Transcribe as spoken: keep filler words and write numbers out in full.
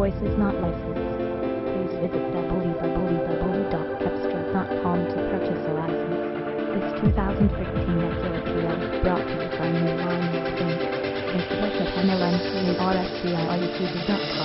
voice is not licensed. Please visit w w w dot cepstral dot com to purchase a license. This two thousand fifteen Acura Trio is brought to you by New Line Racing. Visit us at N L N C A R S C I R U T V dot com.